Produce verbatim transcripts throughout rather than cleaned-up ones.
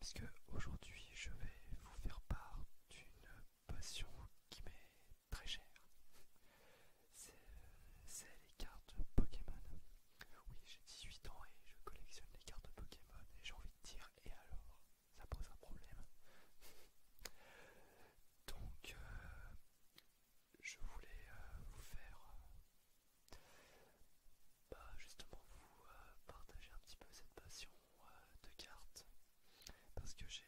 puisque aujourd'hui je vais vous faire part d'une passion qui m'est très chère. C'est c'est les cartes Pokémon. Oui, j'ai dix-huit ans et je collectionne les cartes Pokémon et j'ai envie de dire, et alors, ça pose un problème. Donc, euh, je voulais euh, vous faire, euh, bah, justement vous euh, partager un petit peu cette passion euh, de cartes parce que j'ai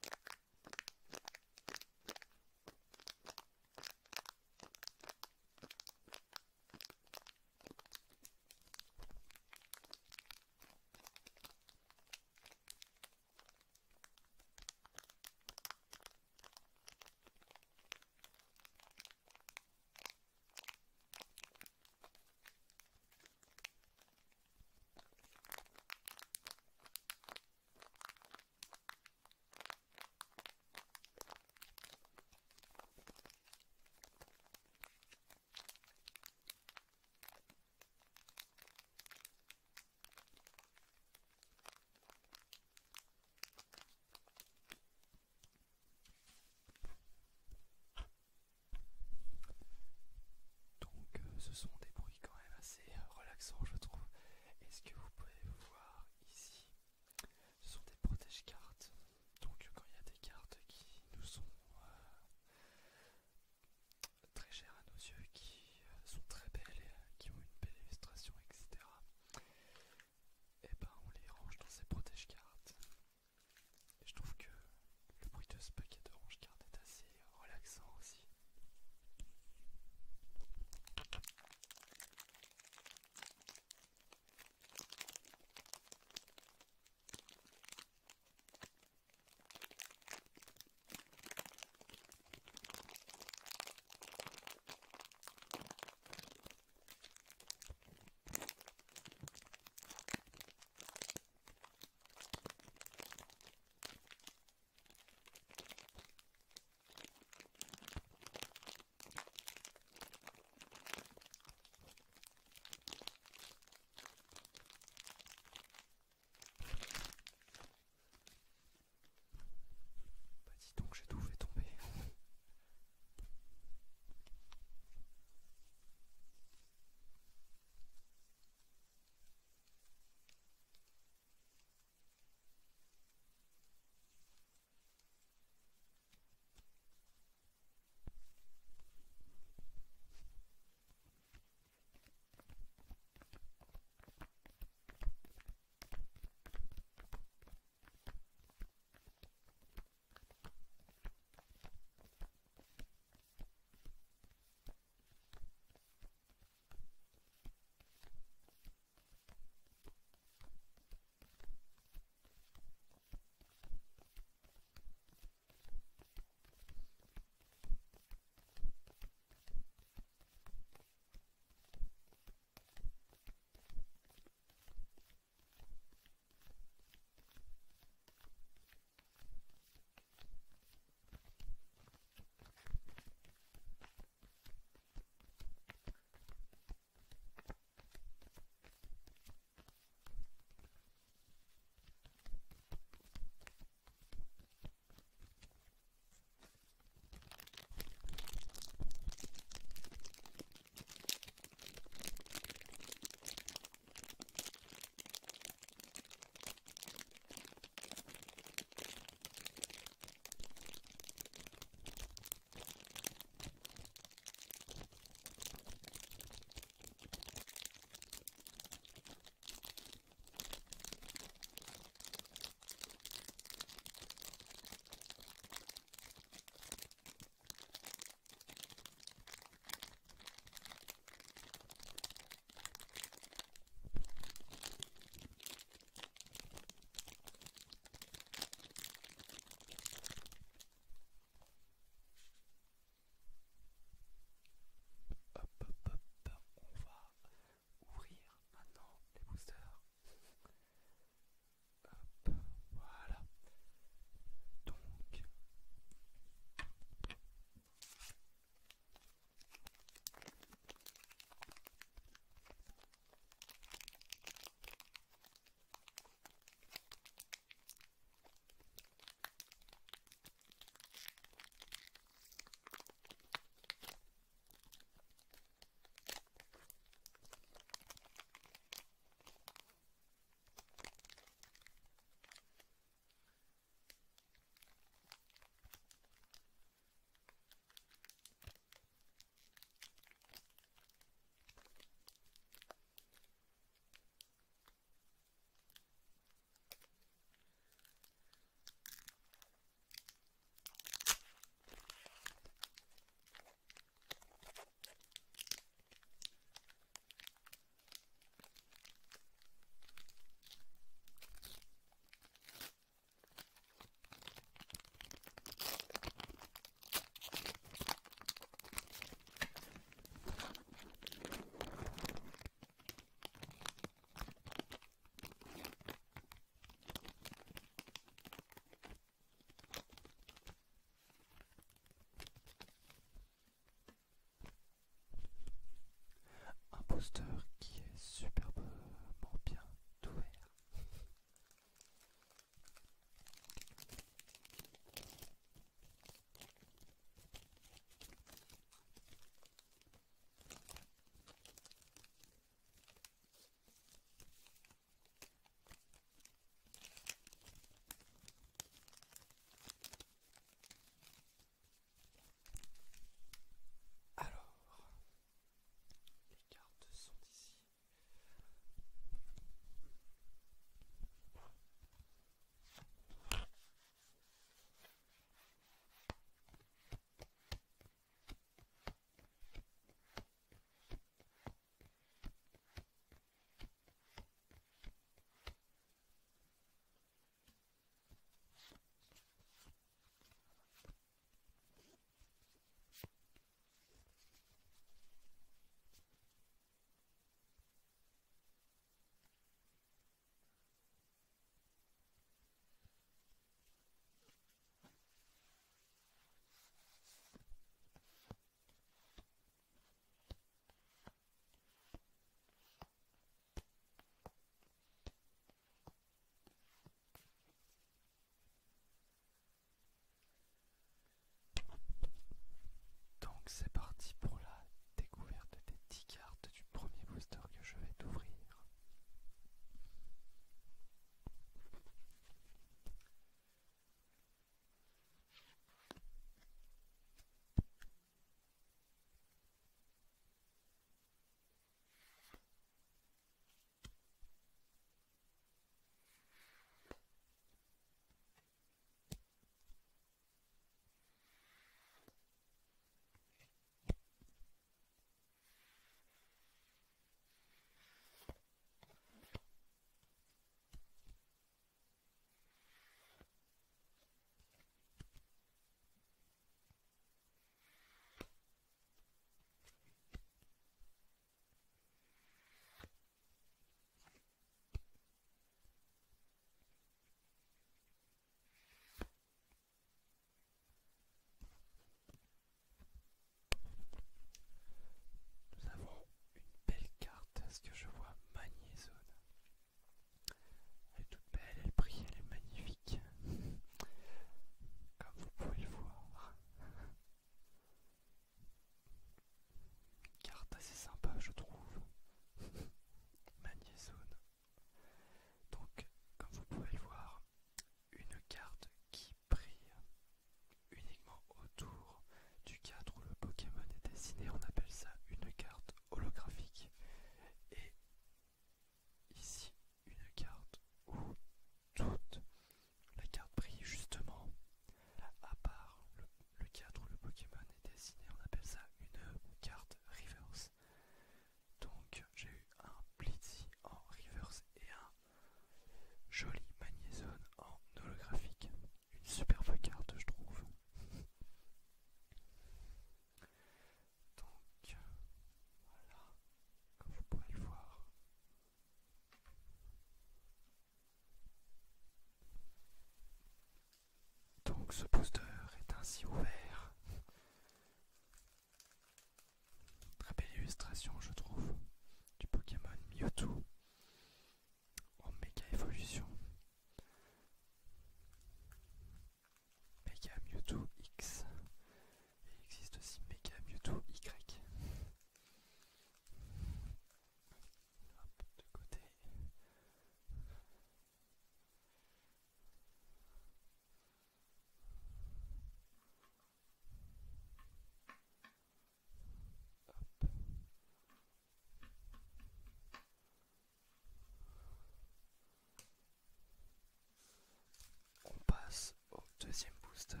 imposteur.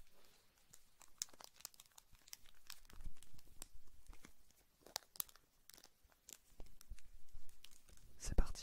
C'est parti.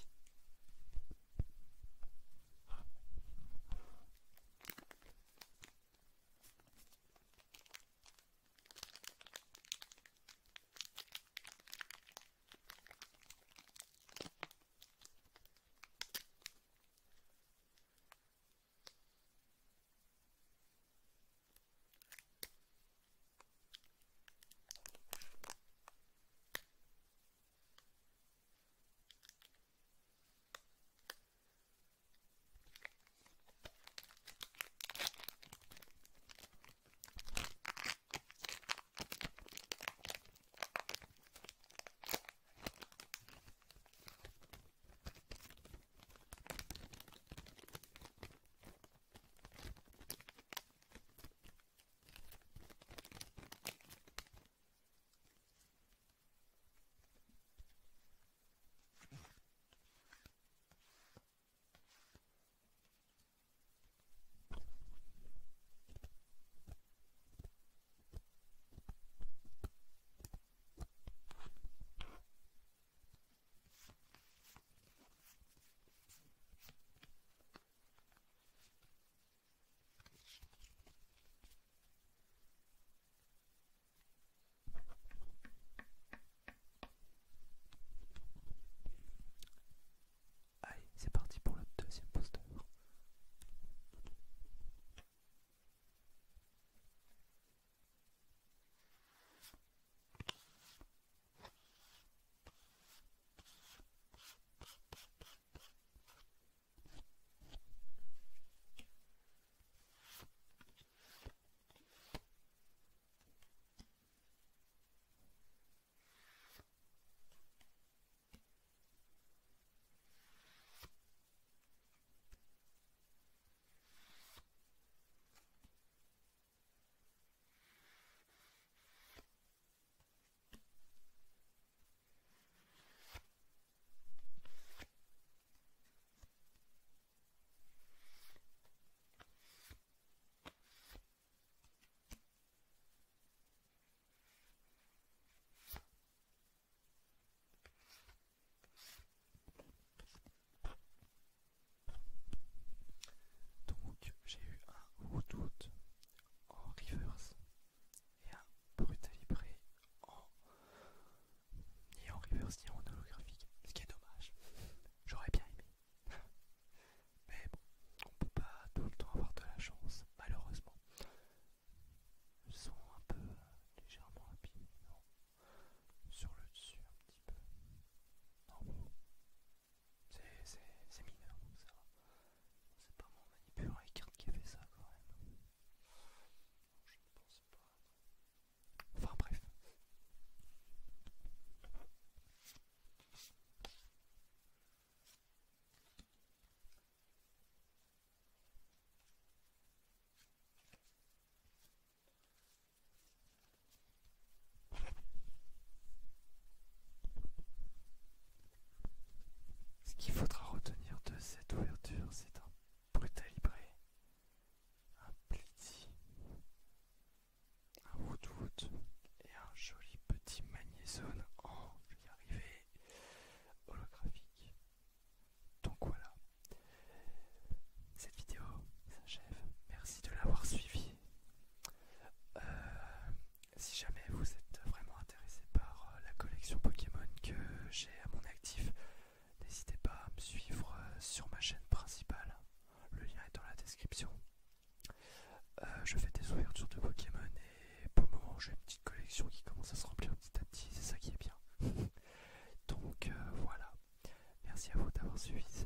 Allez, c'est parti pour le deuxième poster. Donc j'ai eu un Woodwood en reverse et un Brutalibré en ni en reverse ni en holographique, ce qui est dommage. J'aurais bien aimé. Mais bon, on peut pas tout le temps avoir de la chance, malheureusement. Ils sont un peu euh, légèrement abîmés, non? Sur le dessus un petit peu. Non, c'est c'est- c'est mineur, donc ça va. C'est pas moi en manipulant les cartes qui a fait ça quand même. Je ne pense pas. Enfin bref. Ce qu'il faudra retenir de cette ouverture, c'est un Brutalibré, un Blitzy, un Woodwood et un joli petit Magnézone en, je vais y arriver, holographique. Donc voilà, cette vidéo s'achève. Merci de l'avoir suivi. Euh, si jamais vous êtes vraiment intéressé par euh, la collection Pokémon que j'ai à mon actif, n'hésitez pas à me suivre euh, sur ma chaîne principale. Le lien est dans la description. Euh, je fais des ouvertures de Pokémon et pour le moment j'ai une petite collection qui commence à se remplir petit à petit, c'est ça qui est bien. Donc euh, voilà, merci à vous d'avoir suivi